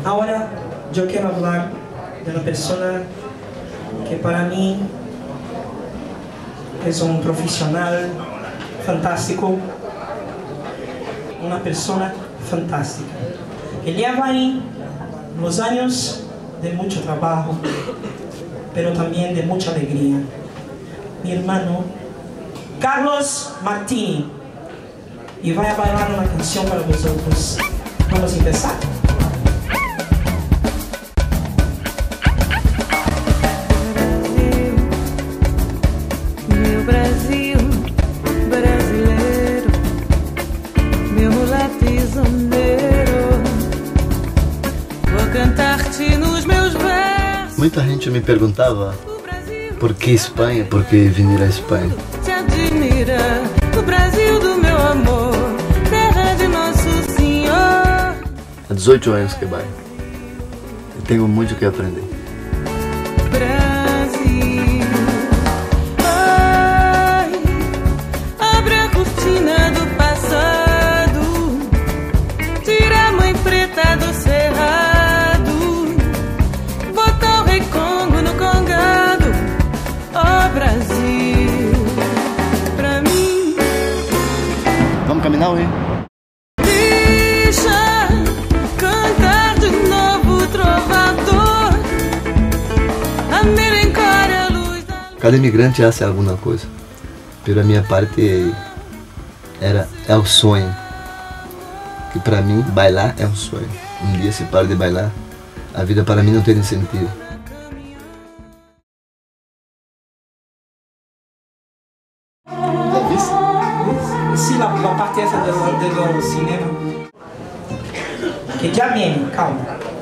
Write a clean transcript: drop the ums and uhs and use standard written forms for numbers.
Ahora yo quiero hablar de una persona que para mí es un profesional fantástico, una persona fantástica, que lleva ahí los años de mucho trabajo, pero también de mucha alegría. Mi hermano Carlos Martini, y voy a bailar una canción para vosotros. Vamos a empezar. Meu Brasil, brasileiro, meu latizoneiro, vou cantar-te nos meus versos. Muita gente me perguntava por que Espanha, por que vir à Espanha. Te admira, o Brasil do meu amor, terra de Nosso Senhor. Há 18 anos que vai. Eu tenho muito que aprender. Brasil, ai, abre a cortina do passado, tira a mãe preta do cerrado, bota o rei Congo no congado. Ó Brasil, pra mim. Vamos caminhar hoje? Deixa cantar de novo, trovador, a melancólia luz da luz. Cada imigrante hace alguma coisa. Pela minha parte é o sonho. Que para mim bailar é um sonho. Um dia se para de bailar, a vida para mim não tem sentido. Sí, la parte esa del cinema. Que ya viene, calma.